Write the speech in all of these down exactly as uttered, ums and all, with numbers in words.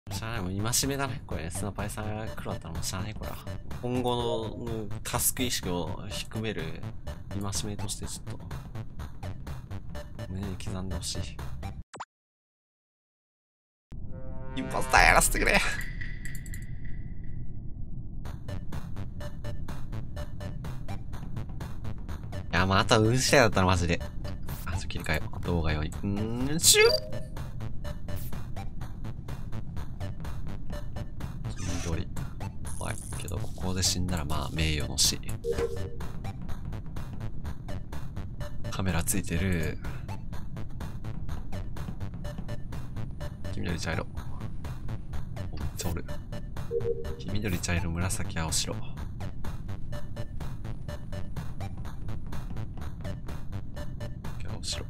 しゃあない、もう今しめだね。これ、スナパイさんが黒だったらもうしゃあない、これは。今後のタスク意識を低める今しめとしてちょっと、胸に刻んでほしい。インポスターやらせてくれ。いや、まあ、あとは運試合だったらマジで。あ、ちょっと切り替えよう。動画用に。うーん、シュッ緑。怖いけど、ここで死んだらまあ、名誉の死。カメラついてる。黄緑茶色。お、めっちゃおる。黄緑茶色、紫青白。青白。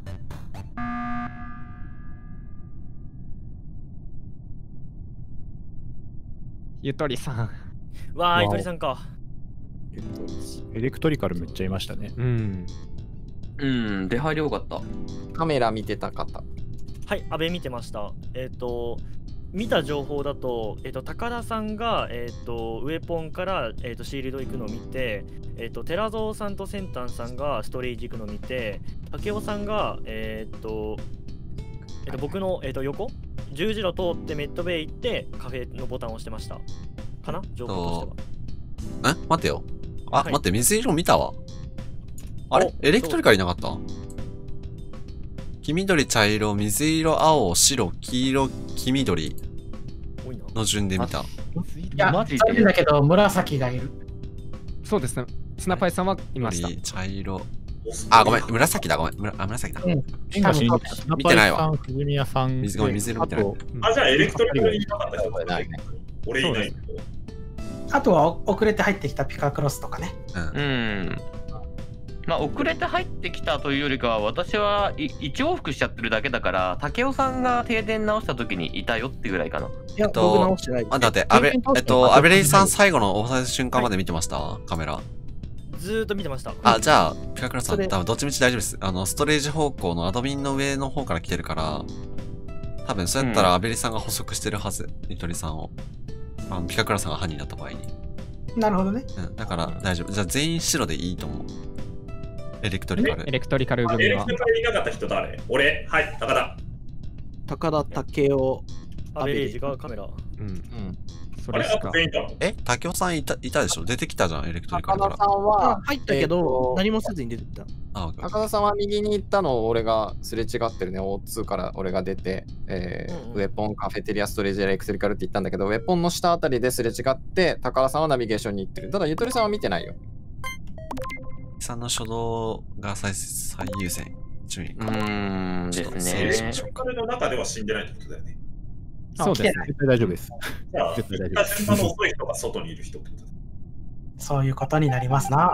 ゆとりさん。 わー、ゆとりさんか。 えっと、エレクトリカルめっちゃいましたね。 うん。 うん、出入り多かった。 カメラ見てた方。 はい、阿部見てました。えっ、ー、と、見た情報だと、えっ、ー、と、高田さんが、えっ、ー、と、ウェポンから、えっ、と、シールド行くのを見て、えっ、と、寺蔵さんとセンタンさんがストレージ行くのを見て、竹雄さんが、えっ、と、えっ、と、僕の、えっ、と、横十字路通ってメッドベイ行ってカフェのボタンを押してました。かな情報としては。え待ってよ。あ、 はい、 待って、水色見たわ。あれエレクトリカルいなかった？黄緑、茶色、水色、青、白、黄色、黄緑の順で見た。 いや、マジでだけど紫がいる。 そうですね。スナパイさんはいました。 茶色。あ、ごめん、紫だ、ごめん。むらあ、紫だ。うん、見てないわ。 藤宮さん、 水、ごめん、水色見てない。 あ、じゃあエレクトリカルにいなかった人いないね。俺いない。 あとは遅れて入ってきたピカクロスとかね。 うん。うんまあ遅れて入ってきたというよりかは私はい一往復しちゃってるだけだから竹雄さんが停電直した時にいたよってぐらいかな。いや、僕直してない。あ、だってアベえっとアベレイさん最後の押さえた瞬間まで見てました、はい、カメラ。 ずーっと見てました。 あ、じゃあピカクラさん多分どっちみち大丈夫です。あのストレージ方向のアドミンの上の方から来てるから多分そうやったらアベレイさんが捕捉してるはず、ゆとりさんを。あのピカクラさんが犯人だった場合に。 なるほどね。 うん、だから大丈夫。じゃあ全員白でいいと思う。エレクトリカル。 エレクトリカル組は。 エレクトリカルいなかった人誰？俺、はい、高田。 高田、竹雄、 アベレージがカメラ。 うん。うん。 それしか。 え、竹雄さんいたいたでしょ？出てきたじゃん、エレクトリカルから。 高田さんは入ったけど、何もせずに出てた。 高田さんは右に行ったのを俺がすれ違ってるね。オーツー から俺が出て、えーうんうん、ウェポン、カフェテリア、ストレージ、エレクトリカルって言ったんだけど、ウェポンの下あたりですれ違って、高田さんはナビゲーションに行ってる。ただ、ゆとりさんは見てないよ。 さんの初動が最最優先順位。 うーんですね。 エレクトリカルの中では死んでないってことだよね。 そうです。絶対大丈夫です。 じゃあ、絶対大丈夫です。順番の遅い人が外にいる人ってことだ。 そういうことになりますな。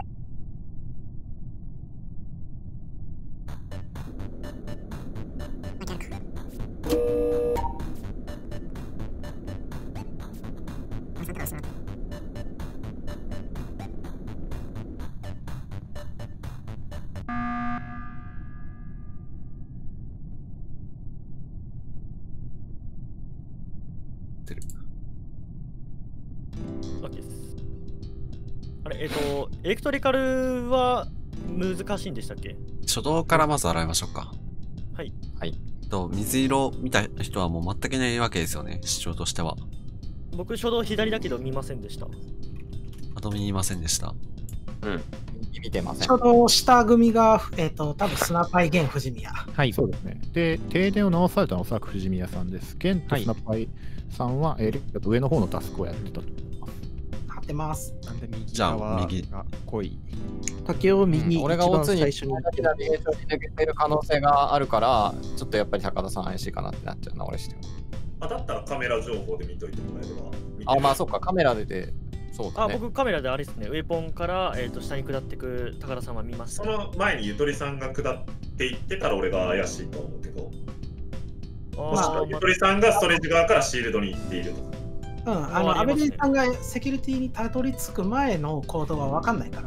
あれ、えっと、エレクトリカルは難しいんでしたっけ？ 初動からまず洗いましょうか。 はい。 はい。と、水色見た人はもう全くいないわけですよね、主張としては。 僕、初動左だけど見ませんでした。 あと見ませんでした。 うん。見てません。 初動下組が、えっ、ー、と、多分スナパイ現藤宮。 はい、そうですね。で、停電を直されたのはおそらく藤宮さんです。現とスナパイさんは、はい、えー、上の方のタスクをやってたと思います。 張ってます。 なんで右じゃあ、右が濃い。 竹を右、 うん、俺がオツに最初にナビゲーションに抜けてる可能性があるから、ちょっとやっぱり高田さん怪しいかなってなっちゃうな、俺しても。 あ、だったらカメラ情報で見といてもらえれば。あ、まあそっか、カメラでで、そうだね。 あ、僕カメラであれですね、ウェポンから、えー、と下に下っていく高田さんは見ます、 ね。その前にゆとりさんが下っていってたら俺が怪しいと思うけど、もしくはゆとりさんがストレージ側からシールドに行っているとか。 うん、あの、アベレージさんがセキュリティにたどり着く前の行動は分かんないから、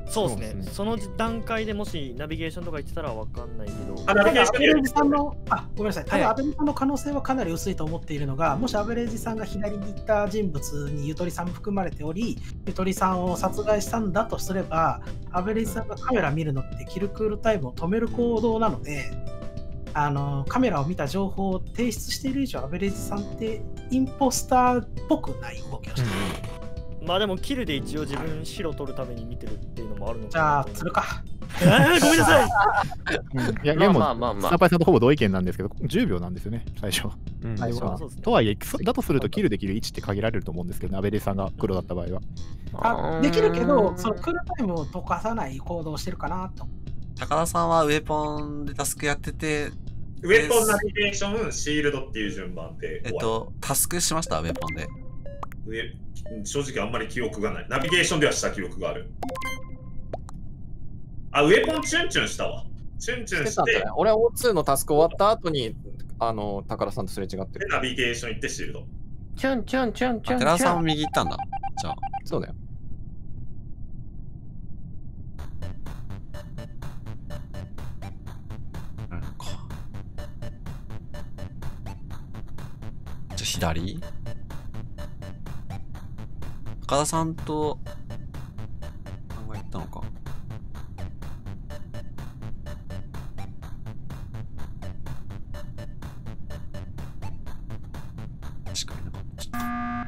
そうですね。 そうですねその段階でもしナビゲーションとか言ってたらわかんないけど。 あ、ナビゲーションでアベレージさんの、あ、ごめんなさい。たはいだ、アベレージさんの可能性はかなり薄いと思っているのが、もしアベレージさんが左に行った人物にゆとりさんも含まれており、ゆとりさんを殺害したんだとすれば、アベレージさんがカメラ見るのってキルクールタイムを止める行動なので、あのカメラを見た情報を提出している以上、アベレージさんってインポスターっぽくない動きをしている。 まあでもキルで一応自分白取るために見てるっていうのもあるのかな。 じゃあ、するか。 えー、ごめんなさい。 いや、 まあでも、 まあまあまあスナパイさんとほぼ同意見なんですけど、じゅうびょうなんですよね、最初。 うん最初はそうですねとはいえ、そだとするとキルできる位置って限られると思うんですけど、アベレさんが黒だった場合は。 あできるけど、そのクールタイムを溶かさない行動をしてるかなと。 高田さんはウェポンでタスクやってて、 ウェポン、ナビゲーション、シールドっていう順番で終わり。 えっと、タスクしました、ウェポンで。 ウェ正直あんまり記憶がない。ナビゲーションではした記憶がある。あ、ウェポンチュンチュンしたわ。チュンチュンしてしてたんじゃない、俺は オーツー のタスク終わった後に、あの、高田さんとすれ違ってでる。 ナビゲーション行ってシールド。 チュンチュンチュンチュンチ寺田さんもュン。 右行ったんだ。じゃあ。 そうだよ。 うんか。じゃあ左高田さんと、考えたのか。確かにな。ちょっと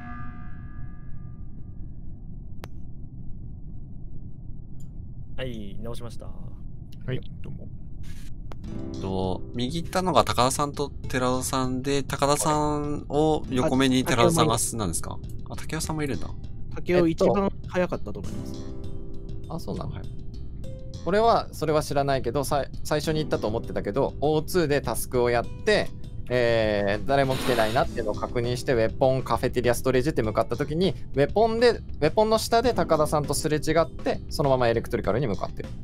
はい、直しました。 はい、どうも。 と右行ったのが高田さんと寺田さんで、高田さんを横目にあ寺田さんが進んだんですか？あ、竹雄さんもいるんだ。 竹雄一番早かったと思います。 あ、そうなの、 はい。 俺はそれは知らないけど、さ最初に言ったと思ってたけど、オーツー でタスクをやって、えー誰も来てないなっていうのを確認して、ウェポンカフェテリアストレージって向かった時に、ウェポンで、ウェポンの下で高田さんとすれ違って、そのままエレクトリカルに向かってる。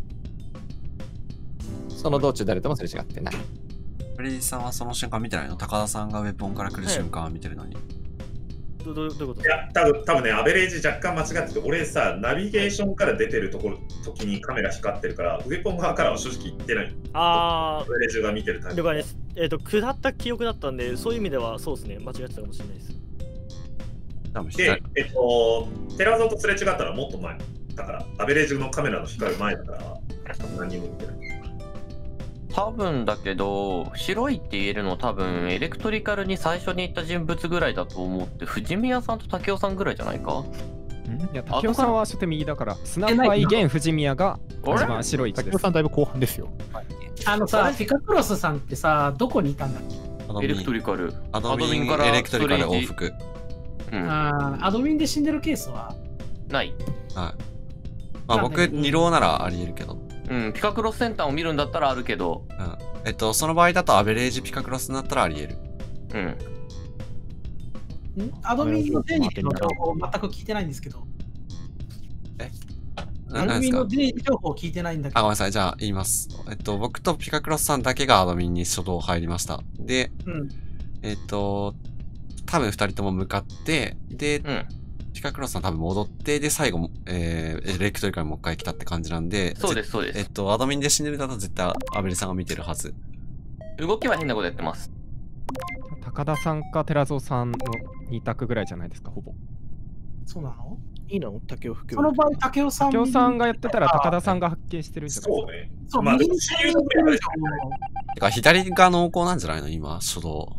その道中誰ともすれ違ってない。 フレディさんはその瞬間見てないの？高田さんがウェポンから来る瞬間は見てるのに。 どどどういうこといや、多分多分ね、アベレージ若干間違ってて、俺さ、ナビゲーションから出てるところ時にカメラ光ってるから、ウェポン側からは正直行ってない。 あアベレージが見てるタイー、 プ。 了解です。えっ、と、下った記憶だったんで、そういう意味ではそうですね、間違ってたかもしれないです。 多分で左、 えっと、テラゾとすれ違ったらもっと前。だから、アベレージのカメラの光る前だから、何も見てない。 多分だけど、白いって言えるの多分エレクトリカルに最初に行った人物ぐらいだと思って、藤宮さんと竹雄さんぐらいじゃないか？ いや、竹雄さんは初手右だから、スナパイ現藤宮が一番白い位置です。 竹雄さんだいぶ後半ですよ。 あのさ、ピカクロスさんってさ、どこにいたんだっけ？ アドミンエレクトリカル。 アドミンエレクトリカル往復。 うん。 あーアドミンで死んでるケースはない。 はい。まあ僕、二浪ならあり得るけど。 うん、ピカクロスセンターを見るんだったらあるけど、 うん。えっと、その場合だとアベレージピカクロスになったらあり得る。 うん。 んアドミンのデニーの情報全く聞いてないんですけど。 なアドミンのなんですか？ デニー情報聞いてないんだけあ、ごめんど。 なさい。じゃあ言います。えっと、僕とピカクロスさんだけがアドミンに初動入りました。で、 うん。 えっと、多分二人とも向かって、で、 うん。 ピカクロスさん多分戻って、で、最後、えー、エレクトリカルにもう一回来たって感じなんで、 そうです、そうです。 えっと、アドミンで死んでるだと絶対アベリさんが見てるはず。 動きは変なことやってます。 高田さんか寺蔵さんのに択ぐらいじゃないですか、ほぼ。 そうなの？ いいの竹雄含その場合、竹雄さん。 竹雄さんがやってたら高田さんが発見してるんじゃないですか。 そうね。 そう、 まあ、 右にシールドぐらいまでてか、左が濃厚なんじゃないの今、初動。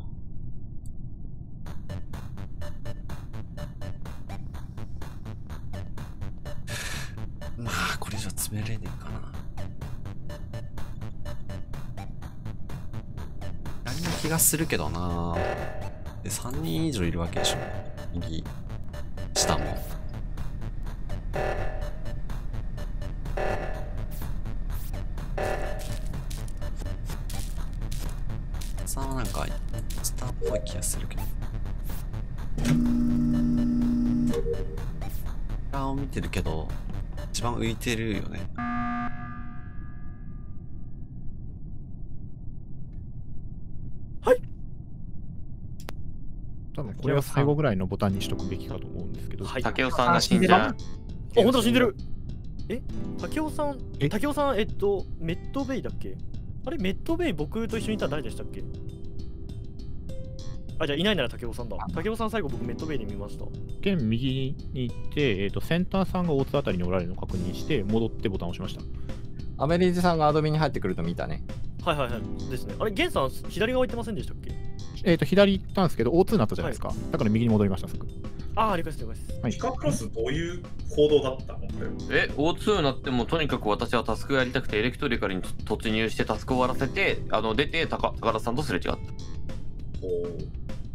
まあ、これじゃ詰めれねえかな。左の気がするけどな。で、さんにん以上いるわけでしょ。右、下も。さんはなんか、スターっぽい気がするけど。下を見てるけど、一番浮いてるよね。 多分これは最後ぐらいのボタンにしとくべきかと思うんですけど。 はい。 竹雄さんが死んじゃう。 あ、ほんと死んでる。 え竹雄さん、 え竹雄さん、えっと、メッドベイだっけ？あれ、メッドベイ僕と一緒にいたら誰でしたっけ？あ、じゃあいないなら竹雄さんだ。竹雄さん最後僕メッドベイで見ました。 現右に行って、えーと、センターさんが大津あたりにおられるのを確認して、戻ってボタンを押しました。 アベレージさんがアドミンに入ってくると見たね。 はいはいはいですね。あれ、ゲンさん左側行ってませんでしたっけ？ えっ、ー、と、左行ったんですけど、オーツー になったじゃないですか。はい、だから右に戻りました、すぐ。 ああ、了解です、了解です。 はい、 ピカクロスどういう行動だったの？ え、オーツー になっても、とにかく私はタスクやりたくて、エレクトリカルに突入してタスクを終わらせて、あの出て高、高田さんとすれ違った。 ほう。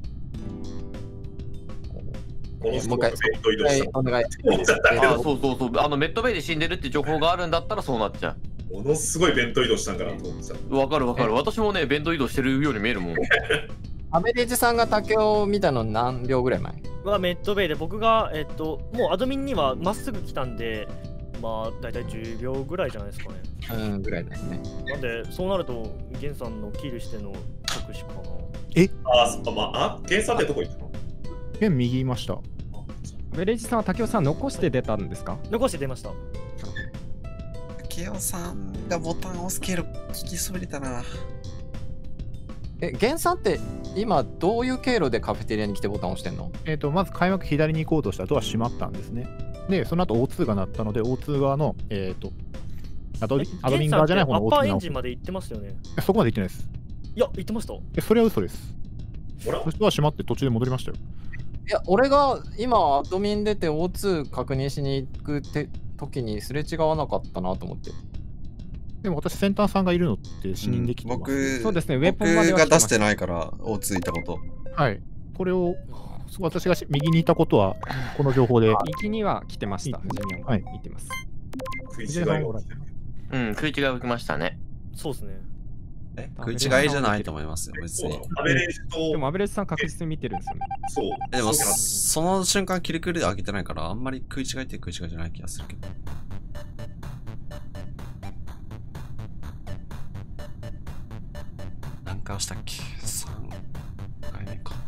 もう一回、お願い。 あ、そうそうそう、あのメッドベイで死んでるって情報があるんだったらそうなっちゃう。ものすごい弁当移動したんかなと思ってた。 わかるわかる、私もね、弁当移動してるように見えるもん。 アベレージさんが竹を見たの何秒ぐらい前？ はメッドベイで、僕が、えっと、もうアドミンにはまっすぐ来たんで、まあ、だいたいじゅうびょうぐらいじゃないですかね。 うん、ぐらいだよね。 なんで、そうなると、ゲンさんのキルしての直視かな。 えあ、そっか、まあ、あ、ゲンさんってどこ行ったの？ 現右いました。 ベレージさんは竹雄さん残して出たんですか？ 残して出ました。 竹雄さんがボタンを押す経路聞きそびれたな。 え、ゲンさんって今どういう経路でカフェテリアに来てボタンを押してんの？ えっ、ー、と、まず開幕左に行こうとしたらドア閉まったんですね。で、その後 オーツー が鳴ったので、オーツー 側の、えっ、ー、と、アドアドミン側じゃない方の オーツーアッパーエンジンまで行ってますよね。 そこまで行ってないです。 いや、行ってました。 え、それは嘘です。そしては閉まって途中で戻りましたよ。 いや、俺が今アドミン出て オーツー 確認しに行くって時にすれ違わなかったなと思って。 でも私、センターさんがいるのって視認できてます、 うん、僕、 そうですね、ウェポンまでは僕が出してないから、オーツー いたこと。 はい。これを、私が右にいたことは、この情報で。 右には来てました。藤宮も見てます。 食い違いが。 うん、食い違いが起きましたね。 そうですね。 え、食い違いじゃないと思いますよ、別に。 アベレージと。 でもアベレージさん確実に見てるんですよね。 そう。 でも、その瞬間、キルクルで開けてないから、あんまり食い違いって食い違いじゃない気がするけど。何回押したっけ ?さん 回目か。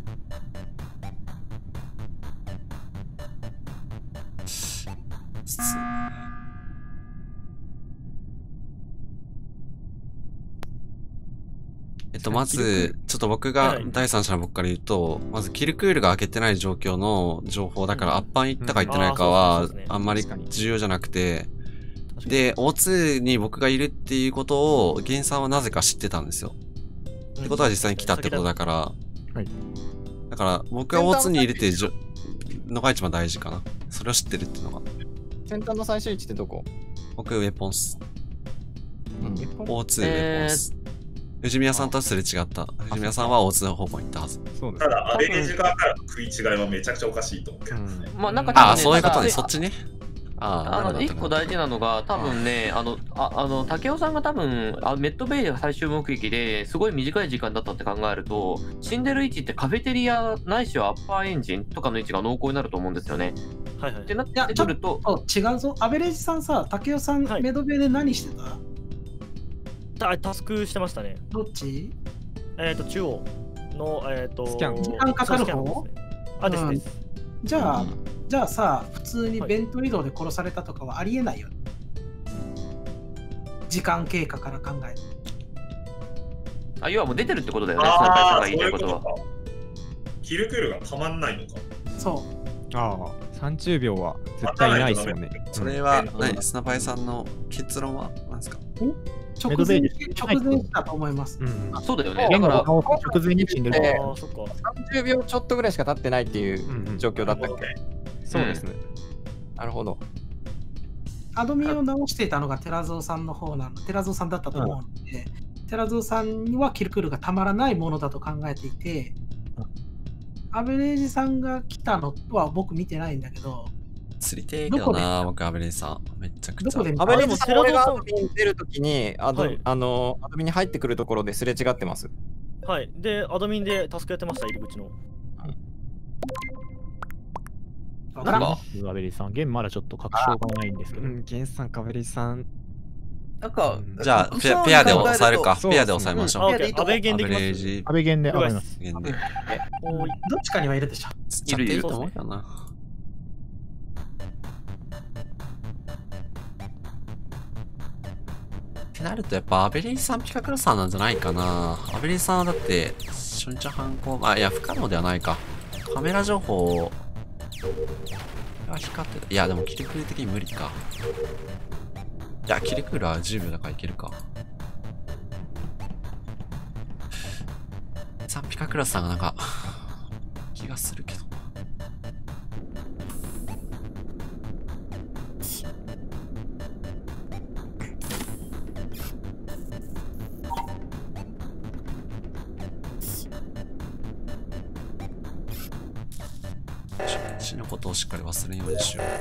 えっと、まず、ちょっと僕が第三者の僕から言うと、まずキルクールが開けてない状況の情報だから、アッパーに行ったか行ってないかは、あんまり重要じゃなくて、で、オーツー に僕がいるっていうことを、ゲンさんはなぜか知ってたんですよ。ってことは実際に来たってことだから、はい。だから、僕が オーツー にいるっていうのが一番大事かな。それを知ってるっていうのが。 先端の最終位置ってどこ？ 僕、ウェポンス。うん。オーツー、ウェポンス。藤宮さんとはすれ違った。藤宮さんは オーツー 方向に行ったはず。 そうです。ただ、アベレージ側からの食い違いはめちゃくちゃおかしいと思うけど。 まあ、なんか、 ああ、そういうことね、そっちね。 あの、一個大事なのが、多分ね、あの、ああの、竹雄さんが多分、あメッドベイが最終目的ですごい短い時間だったって考えると、死んでる位置ってカフェテリアないしはアッパーエンジンとかの位置が濃厚になると思うんですよね。 はいはい。 ってなってくると、 違うぞ。アベレージさんさ、竹雄さん、はい、メドベイで何してた？タスクしてましたね。 どっち？ えっ、ー、と、中央の、えっ、ー、と、 スキャン。時間かかる方？ あ、ですね。 じゃあ、うん、じゃあさ、普通に弁当移動で殺されたとかはありえないよ。はい、時間経過から考える。 あ、要はもう出てるってことだよね、その会社が言いたいことは。 キルクールがたまんないのか。 そう。 ああ、さんじゅうびょうは絶対ないですよね。 それは、何、スナパイさんの結論は何ですか？ 直前直前だと思います。 うん、あ、そうだよね。 だから直前に死んでる。 あ、そっか。さんじゅうびょうちょっとぐらいしか経ってないっていう状況だったっけ？うんうん、 そうですね。 なるほど。 アドミンを直していたのが寺蔵さんの方なの。寺蔵さんだったと思うので、うん、寺蔵さんにはキルクールがたまらないものだと考えていて、うん、アベレージさんが来たのは僕見てないんだけど。 釣りてえけどな、僕、アベレージさん。めっちゃくちゃ。 アベレージさん、俺がアドミン出るときに、アド、はい、あの、アドミンに入ってくるところですれ違ってます。 はい。で、アドミンでタスクやってました、入り口の。 わからん。アベレージさん、ゲンまだちょっと確証がないんですけど。 うん、ゲンさん、アベレージさん。 なんか、 じゃあ、ペア、ペアで抑えるか。ペアで抑えましょう。 アベゲンでいきます。 アベゲンで上がります。 ゲンで。 どっちかにはいるでしょ。 いるいると思うよな。 ってなるとやっぱアベリーさんピカクラさんなんじゃないかな。アベリーさんはだって初日犯行、あ、いや不可能ではないか。カメラ情報が光ってた。いやでもキルクール的に無理か。いやキルクールはじゅうびょうだからいけるか。さんピカクラスさんがなんか気がするけど。初日のことをしっかり忘れんようにしよう。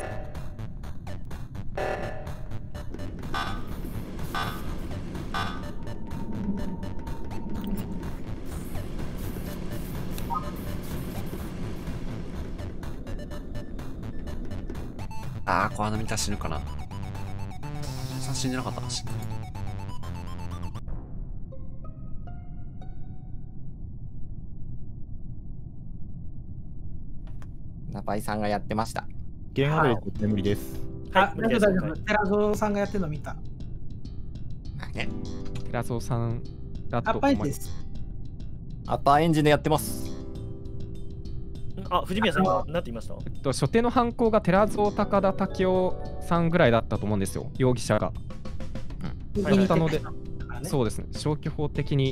ああ、こう見たら死ぬかな。死んでなかったし。 ナパイさんがやってました。 ゲームアベレージ無理です。 あ、大丈夫大丈夫。寺蔵さんがやってるの見た。 ね。 寺蔵さんだとアッパーエンジンです。 アッパーエンジンでやってます。 あ、藤宮さんが何て言いました？ えっと、初手の犯行が寺蔵高田武雄さんぐらいだったと思うんですよ、容疑者が。 うん、 だったので、そうですね、消去法的に。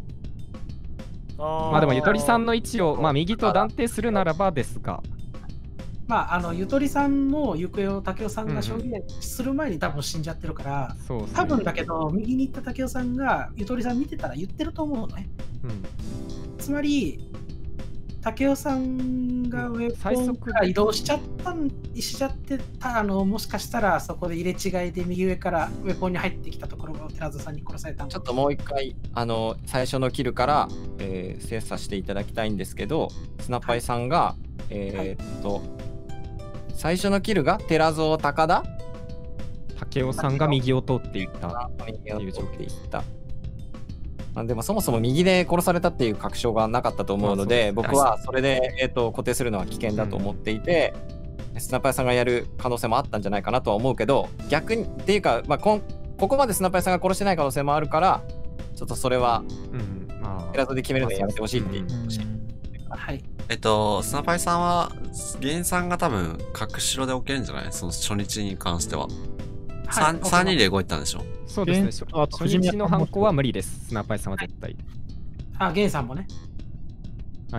あまあでも、ゆとりさんの位置を、まあ、右と断定するならばですが。 まあ、あのゆとりさんの行方を武雄さんが証言する前に多分死んじゃってるから、 うんうん、 多分だけど、右に行った武雄さんがゆとりさん見てたら言ってると思うのね。うん、つまり、武雄さんがウェポンから移動しちゃったんしちゃってたあのもしかしたらそこで入れ違いで右上からウェポンに入ってきたところが寺澤さんに殺された。 ちょっともう一回あの最初のキルから、えー、精査していただきたいんですけど、スナパイさんが、はい、えー、っと、はい、最初のキルが寺蔵高田武雄さんが右を通っていった右を通っていった。でもそもそも右で殺されたっていう確証がなかったと思うので、僕はそれで、えー、と固定するのは危険だと思っていて、うん、スナパイさんがやる可能性もあったんじゃないかなとは思うけど、逆にっていうか、まあ、こ, ここまでスナパイさんが殺してない可能性もあるから、ちょっとそれはペラトで決めるのやめてほしいって言ってほしい。 はい。 えっと、スナパイさんは、原さんが多分、角白で置けるんじゃない？その初日に関しては。はい、さんにんで動いたんでしょ？ そうですね。初日の犯行は無理です。スナパイさんは絶対。 あ、ゲンさんもね。 はい。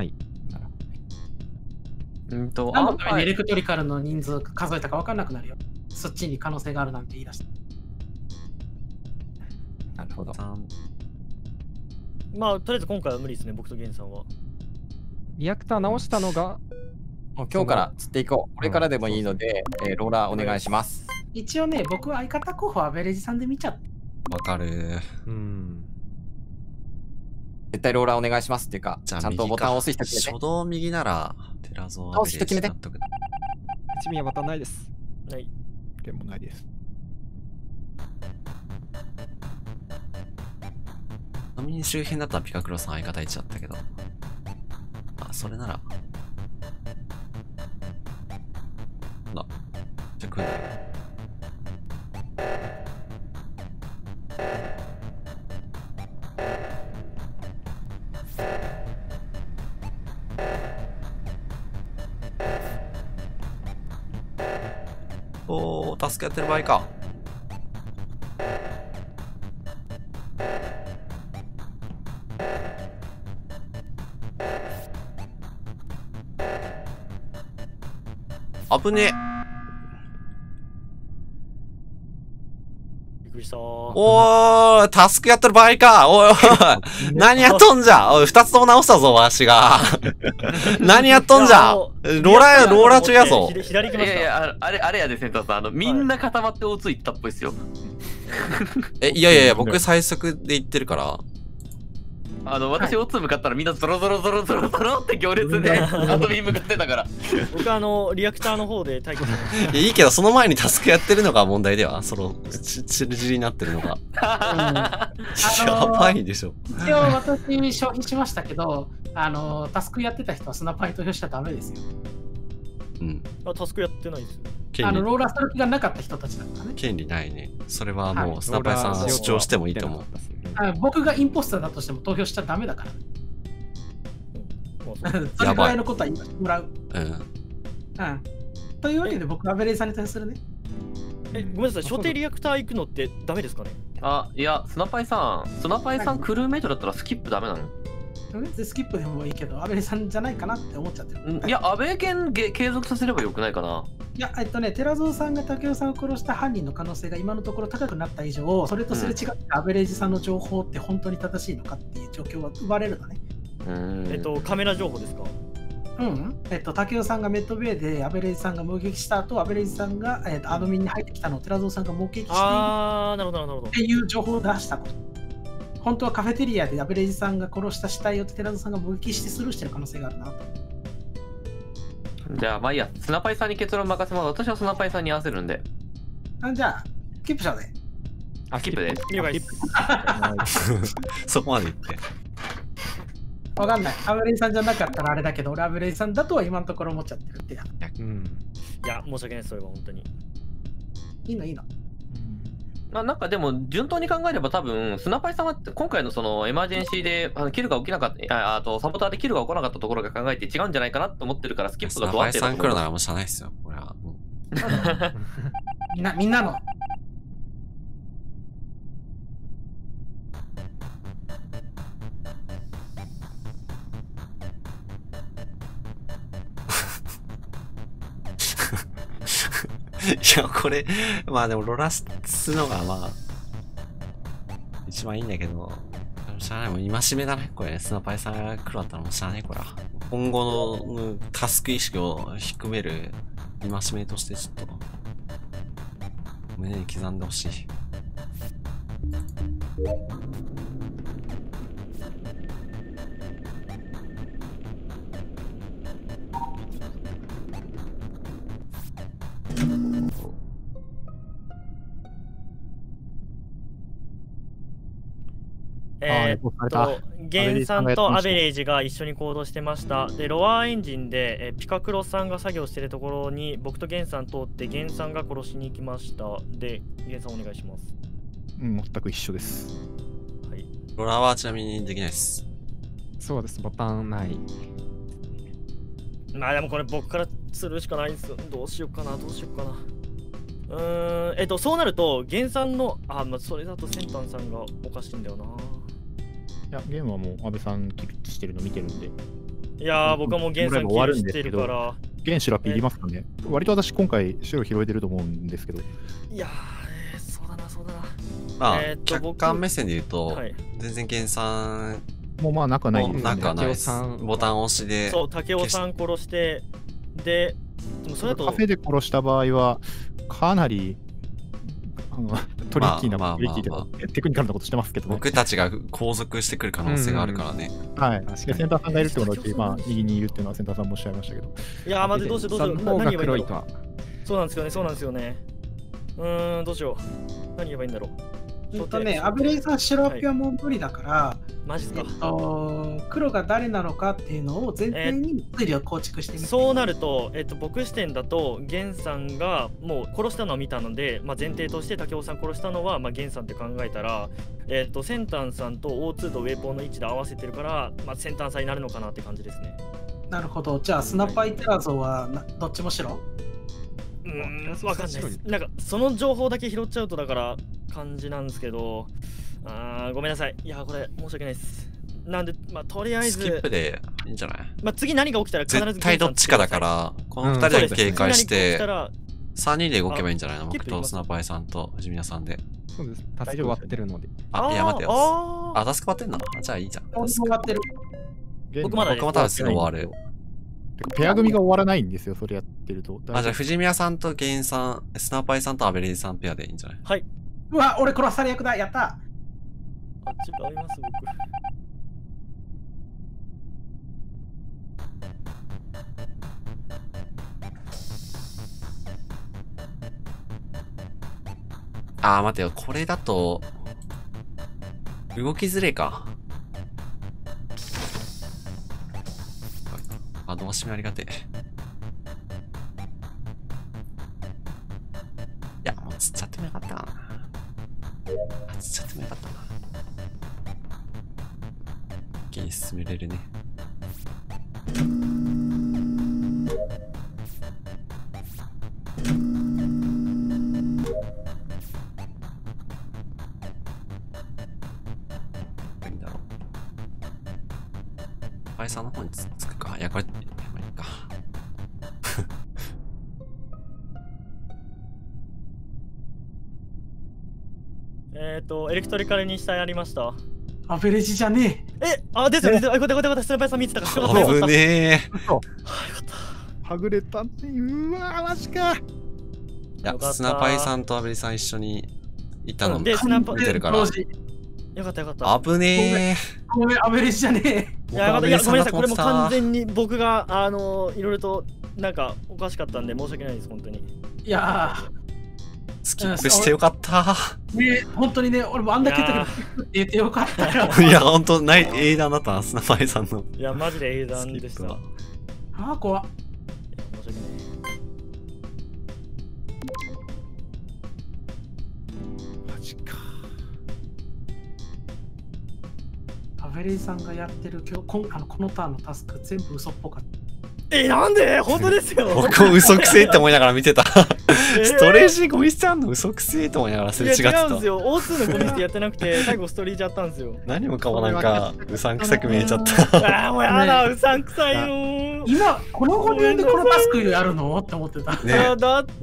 うんと、何のためにエレクトリカルの人数数えたか分かんなくなるよ。そっちに可能性があるなんて言い出した。 なるほど。 まあ、とりあえず今回は無理ですね、僕とゲンさんは。 リアクター直したのが、 もう今日から釣っていこう。これからでもいいので、うん、えー、ローラーお願いします。 一応ね、僕は相方候補アベレージさんで見ちゃった。 わかる。 うん。 絶対ローラーお願いしますっていうか、ちゃんとボタンを押す人決めて。 初動右なら、テラゾー押す人決めて。 一味はボタンないです。 ない。 でもないです。 飲みに周辺だったらピカクロさん相方いっちゃったけど。あ、それなら。な、じゃあ来るんだよ。おー、助け合ってる場合か。危ねえ。 びっくりした。 おー、タスクやってる場合か。おいおい、何やっとんじゃ。おい、二つとも直したぞ、わしが。何やっとんじゃ。ローラー、ローラー中やぞ。 左行きました。 いやいや、あれ、あれやで、センターさん、あの、みんな固まって大津行ったっぽいですよ。 え、いやいやいや、僕最速で行ってるから。 あの、私、オツ向かったらみんなゾロゾロゾロゾロゾロって行列で遊びに向かってたから。 僕あの、リアクターの方で待機してます。いいけど、その前にタスクやってるのが問題では、その、ちりじりになってるのが。やばいでしょ。 一応私、消費しましたけど、あの、タスクやってた人はスナパイ投票しちゃダメですよ。 うん。 あ、タスクやってないですよ。 あのローラーする気がなかった人たちだからね。 権利ないね。それはもはうスナパイさん主張してもいいと思う。 あ僕がインポスターだとしても投票しちゃダメだから。それぐらいのことは言ってもらう。 うん。うん。 というわけで僕はアベレージさんに対するね。 え、ごめんなさい、所定リアクター行くのってダメですかね？ あ、いや、スナパイさん、スナパイさんクルーメイトだったらスキップダメなの？ スキップでもいいけど、アベレさんじゃないかなって思っちゃってる。 いや、アベケン継続させればよくないかな。 いや、えっとね、寺蔵さんが武雄さんを殺した犯人の可能性が今のところ高くなった以上、それとすれ違ったアベレージさんの情報って本当に正しいのかっていう状況は生まれるのね。 えっと、カメラ情報ですか？ うん、えっと、武雄さんがメッドベイでアベレージさんが目撃した後、アベレージさんが、えっと、アドミンに入ってきたのを寺蔵さんが目撃しているあー、なるほど、なるほど。 っていう情報を出したこと。本当はカフェテリアでアベレージさんが殺した死体を寺田さんが目撃してスルーしてる可能性があるなと。 じゃあ、まあいいや、スナパイさんに結論任せます。私はスナパイさんに合わせるんで。 あじゃあ、キープしようぜ。 あ、キープで。 了解です。 そこまで言って。 わかんない。アベレージさんじゃなかったらあれだけど、俺アベレージさんだとは今のところ思っちゃってるってや。 うん。いや、申し訳ないです、それは本当に。 いいのいいの。 まあ、なんかでも順当に考えれば多分スナパイさんは今回のそのエマージェンシーであのキルが起きなかったあとサボターでキルが起こらなかったところが考えて違うんじゃないかなと思ってるからスキップがどうあってるスナパイさん来るならもうしゃあないっすよこれはみんなみんなのいや、これ、まあでも、ロラスのがまあ、一番いいんだけど、しゃあない、もう戒めだね、これ、スナパイさんが来るだったらもうしゃあないこれは。今後のタスク意識を低める戒めとしてちょっと、胸に刻んでほしい。 えーっと、ゲンさんとアベレージが一緒に行動してました。で、ロアーエンジンで、えー、ピカクロさんが作業してるところに僕とゲンさん通ってゲンさんが殺しに行きました。で、ゲンさんお願いします。 うん、全く一緒です。 はい。 ロラはちなみにできないです。 そうです、ボタンない。 まあでもこれ僕からするしかないんですよ。どうしようかな、どうしようかな。うーん、えっと、そうなると、ゲンさんの、あ、まあ、それだとセンタンさんがおかしいんだよな。 いや、ゲームはもう安倍さんキルしてるの見てるんで。 いやー、僕はもうゲンさんキルしてるから。 ゲンシュラピいりますかね。割と私今回白拾えてると思うんですけど。 いやー、えー、そうだな、そうだな。 まあ、 えー、 客観目線で言うと、はい、全然ゲンさんもうまあ仲ないですね。仲ないです。ボタン押しで。 そう、竹雄さん殺して、で、でもそれだとカフェで殺した場合は、かなりあのトリッキーな、まあまあまあまあ、トリッキーとかテクニカルなことしてますけど、ね、 僕たちが後続してくる可能性があるからね。 はい。で、センターさんがいるってことで、まあ、右にいるっていうのはセンターさんもおっしゃいましたけど。 いやー、まずどうしよう、どうしよう。何言えばいいんだろう。そうなんですよね、そうなんですよね。うーん、どうしよう。何言えばいいんだろう。 えっとね、アベレージさん、白アピはもう無理だから、はい、 マジっすか、えっと、黒が誰なのかっていうのを前提に推理を構築してみて、 えー、そうなると、えっと、僕視点だと、ゲンさんがもう殺したのを見たので、まあ、前提として武雄さん殺したのは、まあ、ゲンさんって考えたら、えっと、センタンさんと オーツー とウェポンの位置で合わせてるから、まあ、センタンさんになるのかなって感じですね。 なるほど。じゃあ、スナパイテラゾはなどっちも白？ うーん、わかんないです。なんか、その情報だけ拾っちゃうと、だから感じなんですけど、あーごめんなさい。いや、これ、申し訳ないです。なんで、まあ、とりあえず。 スキップでいいんじゃない？ まあ、次何が起きたら必ず絶対どっちかだから、このふたりで警戒して、さんにんで動けばいいんじゃないの？僕とスナパイさんと藤宮さんで。 そうです。タスク終わってるので。 あ、いや、待てよ。あ、タスク終わってんの？じゃあいいじゃん。 タスク終わってる。 僕まだ僕も多分すぐ終わる。 ペア組が終わらないんですよ、それやってると。 あ、じゃあ藤宮さんとゲインさん、スナパイさんとアベレージさんペアでいいんじゃない？ はい。 うわ、俺殺され役だ、やった。 あっちがあります、僕。 あー、待てよ。これだと、動きづれか。あ、どうしもありがてえ。 かったかな。あ、ちょっともよかったな。一気に進めれるね。いいんだろう。パイさんの方につつくか。いや、これ、まあいいか。 えっと、エレクトリカルに下やりました。 アベレージじゃねえ。え、あ、出てる出てる。あ、よかったよかったよかった。スナパイさん見てたから。 危ねえ。 はぐれたね。うわー、マジか。 いや、スナパイさんとアベリさん一緒にいたので、スナパイ見てるから。 よかったよかった。 危ねえ。 ごめん、アベレージじゃねえ。 いや、ごめんなさい。これも完全に僕が、あの、いろいろと、なんか、おかしかったんで、申し訳ないです、本当に。 いやー。 スキップしてよかった。 ね、本当にね、俺もあんだけ言ったけど、言ってよかったよ。 いや、本当ない、英断だったな、スナパイさんの。 いや、マジで英断でした。 ああ、怖っ。 申し訳ない。 マジか。 アベレージさんがやってる今日こんあのこのターンのタスク全部嘘っぽかった。 え、なんで本当ですよ。 僕も嘘くせえって思いながら見てた。ストレージゴミ捨てあんの嘘くせえって思いながらすれ違ってた。 いや違うんですよ。オーツー のゴミ捨てやってなくて、最後ストリーちゃったんですよ。 何もかもなんか、うさんくさく見えちゃった。 ああ、もうやだ、うさんくさいよ。 今、このごねんでこのタスクやるのって思ってた。 ね、だって、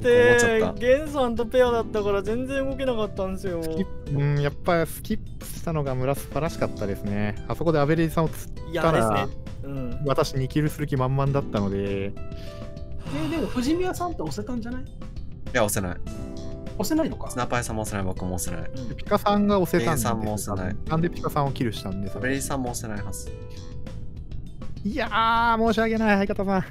ゲンさんとペアだったから全然動けなかったんですよ。 うん、やっぱりスキップしたのが村素晴らしかったですね。あそこでアベレージさんを釣ったら、うん、私にキルする気満々だったので。 えー、でも藤宮さんって押せたんじゃない？いや、押せない。 押せないのか。 スナパイさんも押せない、僕も押せない。 ピカさんが押せたんで。 さんも押せない。 なんでピカさんをキルしたんですか？ アベレージさんも押せないはず。 いやー、申し訳ない、相方さん。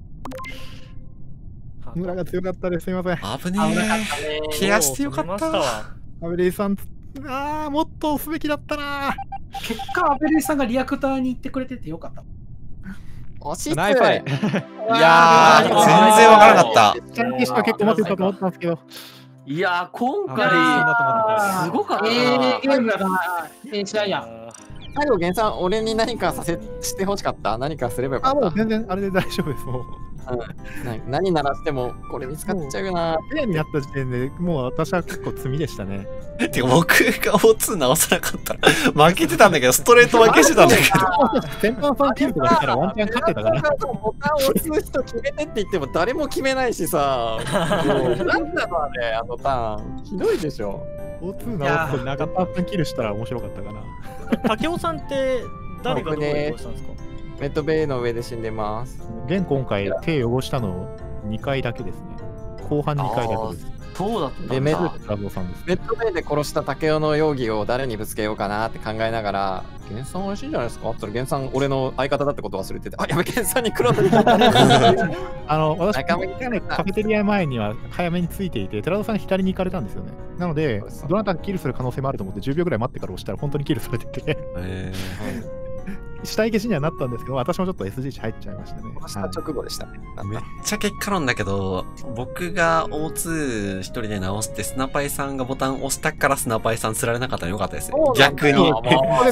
村が強かったです、すみません。 危ねえ。ケアしてよかった。 アベレージさん、あー、もっと押すべきだったな。 結果、アベレージさんがリアクターに行ってくれててよかった。 惜しい。 ナイファイ。 いやー、全然わからなかった。 チャンキしか結構待ってたと思ったんですけど。 いやー、今回、すごかったな。 えー、ゲームだな。えー、試合や。 最後、ゲンさん、俺に何かさせしてほしかった？何かすればよかった？ あ、もう全然あれで大丈夫です、もう。 うん、何鳴らしてもこれ見つかっちゃうよな。 ペアになった時点でもう私は結構罪でしたね。 てか僕が オーツー 直さなかったら負けてたんだけど、ストレート負けしてたんだけど。 先輩さんキルとかしたらワンチャン勝ってたから。 ボタンを押す人決めてって言っても誰も決めないしさ。なんだろうあれ、あのターン。ひどいでしょ。 オーツー 直すと中田さんキルしたら面白かったかな。 竹雄さんって誰がどこで殺したんですか？ メッドベイの上で死んでます。 現今回手汚したのにかいだけですね。後半にかいだけです。 そうだったんだ。 でメッドさんです。 メッドベイで殺した竹雄の容疑を誰にぶつけようかなって考えながら、ゲンさん美味しいんじゃないですかって言ったら、ゲンさん俺の相方だってこと忘れてて、あ、やべ、ゲンさんに黒取りあの、私、カフェテリア前には早めについていて、寺田さん左に行かれたんですよね。なので、どなたかキルする可能性もあると思って、じゅうびょうぐらい待ってから押したら、本当にキルされてて。えー死体消しにはなったんですけど、私もちょっと エスジー 値入っちゃいましたね。 した直後でしたね。 めっちゃ結果論だけど、僕が オーツー 一人で直して、スナパイさんがボタン押したからスナパイさん釣られなかったのよかったですよ。逆に。 あ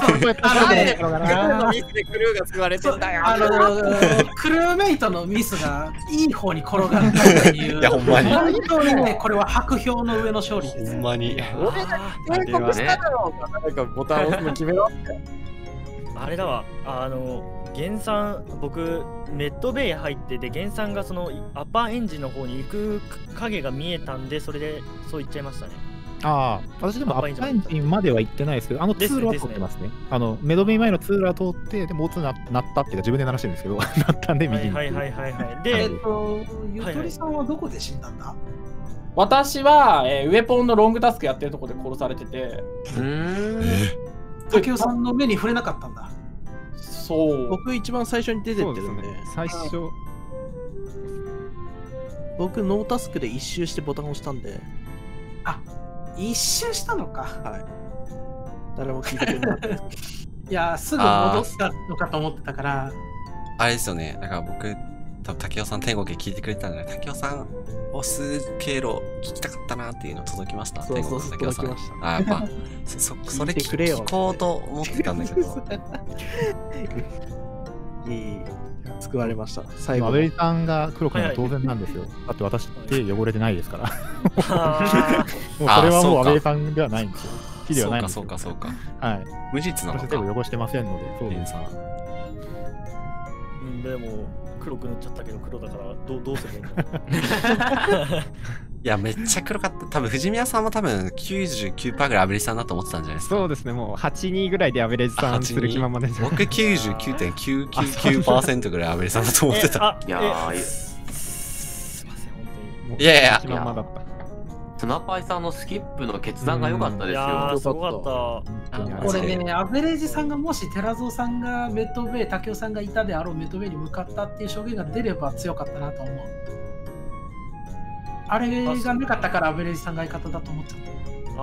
のミスでクルーが救われてんだよ。 あのクルーメイトのミスがいい方に転がったという。 いや、ほんまに。 本当にね、これは白票の上の勝利です。 ほんまに。 俺が警告しただろうか。誰かボタン押すの決めろって。 あれだわ、あの、ゲンさん、僕、メッドベイ入ってて、ゲンさんがそのアッパーエンジンの方に行く影が見えたんで、それでそう言っちゃいましたね。 ああ、私でもアッパーエンジンまでは行ってないですけど、あの通路は通ってますね。あの、メドベイ前の通路は通って、でもオーツーななったっていうか、自分で鳴らしてるんですけど、なったんで右に。 はいはいはいはい。 で、えっと、ゆとりさんはどこで死んだんだ？ 私は、えー、ウェポンのロングタスクやってるところで殺されてて。 うん。竹雄さんの目に触れなかったんだ。 そう。僕一番最初に出てってるんで。 最初。 僕ノータスクで一周してボタンを押したんで。 あ、一周したのか。 はい。誰も聞いてくれなかったです。 いや、すぐ戻ったのかと思ってたから。 あれですよね。だから僕、多多分竹雄さん天国聞いてくれたんじゃない？竹雄さん押す経路聞きたかったなっていうの届きました。 そうそうそう、 天国の竹雄さん。 届きました。 あ、やっぱそそそれ聞聞こうと思ってたんだけど。 いい。救われました。最後。 阿部さんが黒くなる当然なんですよ。だって私手汚れてないですから。もうそれはもう阿部さんではないんですよ。木ではないんですよ。 そうかそうかそうか。 はい。 無実なのか。 手を汚してませんので、そうです。 うん、でも黒く塗っちゃったけど黒だからどうどうすればいいんだ。 いや、めっちゃ黒かった。多分藤宮さんも多分 きゅうじゅうきゅうパーセント ぐらいアベレージさんだと思ってたんじゃないですか。 そうですね、もうはちにぐらいでアベレージさんする気ままで。 僕 きゅうじゅうきゅうてんきゅうきゅうきゅうパーセント ぐらいアベレージさんだと思ってた。 いやー、 すいません、本当に。 いやいや、 気ままだった。 スナパイさんのスキップの決断が良かったですよ。 いやー、すごかった。 これね、アベレージさんがもし寺蔵さんがメットベイ、竹雄さんがいたであろうメットベイに向かったっていう証言が出れば強かったなと思う。あれがなかったからアベレージさんが相方だと思っちゃった。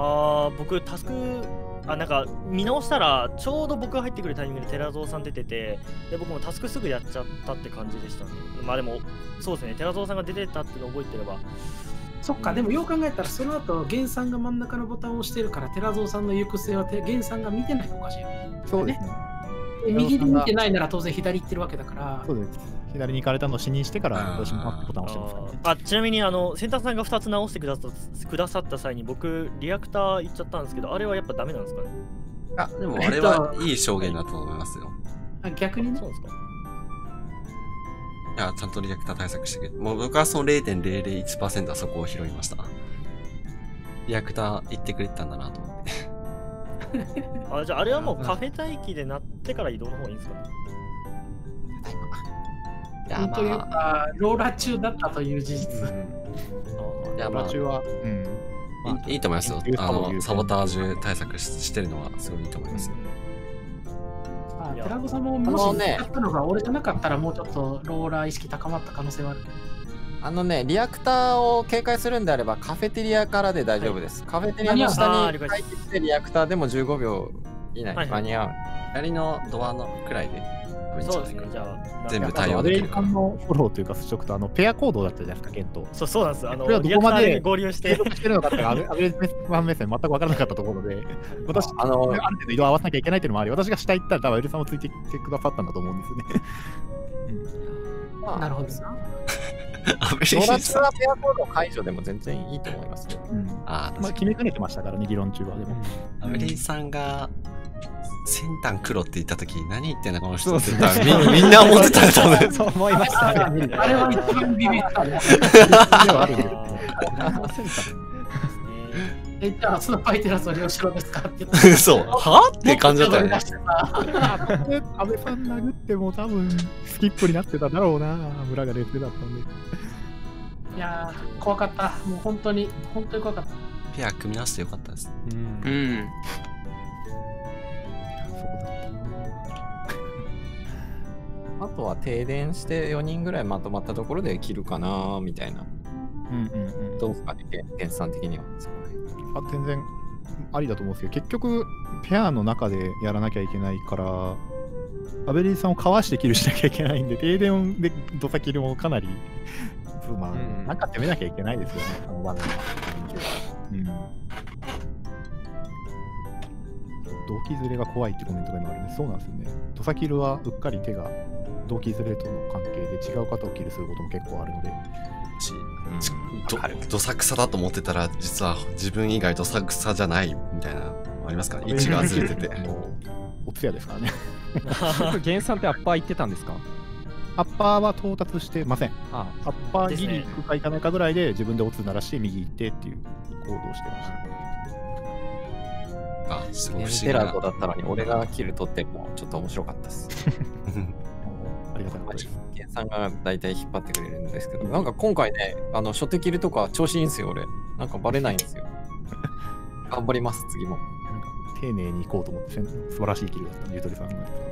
ああ、僕タスクあなんか見直したらちょうど僕が入ってくるタイミングで寺蔵さん出てて、で僕もタスクすぐやっちゃったって感じでしたね。まあでもそうですね、寺蔵さんが出てたっていうのを覚えてれば。 そっか、でもよう考えたらその後源さんが真ん中のボタンを押してるから寺蔵さんの行く末は源さんが見てないのかしら。 そうですね。 右で見てないなら当然左行ってるわけだから。 そうです。左に行かれたのを視認してから私もボタンを押してますからね。 あ、ちなみにあのセンターさんがふたつ直してくださったくださった際に僕リアクター行っちゃったんですけど、あれはやっぱダメなんですかね。 あ、でもあれはいい証言だと思いますよ。 あ、逆にね。 そうですか。 いや、ちゃんとリアクター対策してくれて、もう僕はその れいてんぜろぜろいちパーセント はそこを拾いました。リアクター言ってくれてたんだなと思って。 あ、じゃああれはもうカフェ待機でなってから移動の方がいいんですかね。 いや、というか、ローラ中だったという事実。 うん、いや、まあ、 ローラ中は、うん、 まあ、いいと思いますよ。あの、サボタージュ対策 し, してるのはすごいいいと思いますよ。 あ、寺子さんももし使ったのが俺じゃなかったらもうちょっとローラー意識高まった可能性はあるけど。 あのね、リアクターを警戒するんであればカフェテリアからで大丈夫です。はい、カフェテリアの下に入ってきてリアクターでもじゅうごびょう以内に間に合う。 左のドアのくらいで。 そうですね、じゃあ全部対応できるから。 アベレージさんのフォローというか、率直とあのペアコードだったじゃないですか、ケント。 そうそうなんです。あの、 これはどこまで合流してしてるのかってアベレージさん目線全く分からなかったところで、私、あの、ある程度移動合わせなきゃいけないっていうのもあり、私が下行ったら多分アベレージさんもついてきてくださったんだと思うんですよね。 うん、なるほどですな。 アベレージさんはペアコード解除でも全然いいと思いますよ。 うん、あまあ決めかねてましたからね、議論中は。でもアベレージさんが先端黒って言ったとき何言ってんのこの人って言ったら み, みんな思ってたんだと思う。 そう思いました、ね。 あれは一番ビビったね。え、じゃあそのファイテラスは両白ですかって言って。 そう。はって感じだったよね。 安倍さん殴っても多分スキップになってただろうな。村が劣勢だったんで。 いやー、怖かった。もう本当に、本当に怖かった。 ペア組み合わせてよかったです。 うん。うんあとは停電してよにんぐらいまとまったところで切るかなみたいな。 うんうんうん。 どうですかね、原産的には。 あ、全然ありだと思うんですけど、結局、ペアの中でやらなきゃいけないから、アベレージさんをかわしてキルしなきゃいけないんで、停電でドサキルもかなり、まあ、うん、なんか攻めなきゃいけないですよね、あの場面は。うん。動機ずれが怖いってコメントが今あるんで、そうなんですよね。ドサキルはうっかり手が動機ずれとの関係で違う方をキルすることも結構あるので。 うん、どさくさだと思ってたら、実は自分以外どさくさじゃないみたいなのありますかね。位置がずれてて。 お通夜ですからね。 原産ってアッパー行ってたんですか？ アッパーは到達してません。ああアッパーギリ行くか行かないかぐらいで自分でおつ鳴らして右行ってっていう行動をしてました。 あ、すごい不思議な。テラードだったのに俺がキル取ってもちょっと面白かったです。 ありがたいです。 ケンさんが大体引っ張ってくれるんですけど、なんか今回ね、あの初手キルとか調子いいんですよ、俺。なんかバレないんですよ。頑張ります、次も。 なんか丁寧に行こうと思って、素晴らしいキルだった、ゆとりさんが。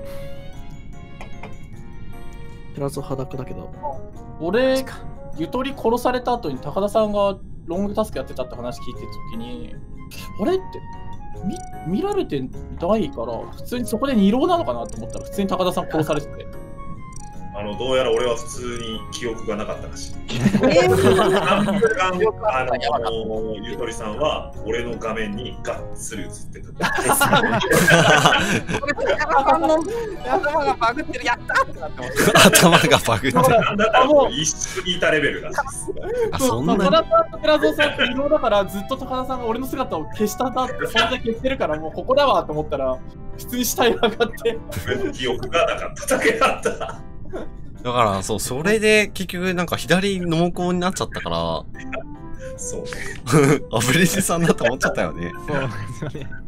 テラス裸だけど。 俺、ゆとり殺された後に高田さんがロングタスクやってたって話聞いてた時に、あれって見見られてないから、普通にそこで二浪なのかなと思ったら、普通に高田さん殺されてて。 あのどうやら俺は普通に記憶がなかったらしい。えー、あのゆとりさんは俺の画面にがっつり映ってた。 頭がバグってる、やったってなってます。 頭がバグってる。 なんだったらもう一緒にいたレベルだし。 あ、そんなに。高田さんと寺蔵さんって異能だからずっと高田さんが俺の姿を消したなって存在消してるからもうここだわと思ったら普通に死体が上がって。 記憶がなかっただけだった。 だからそう、それで結局なんか左濃厚になっちゃったから、 そうね。 アブレジさんだと思っちゃったよね。 そうですよね。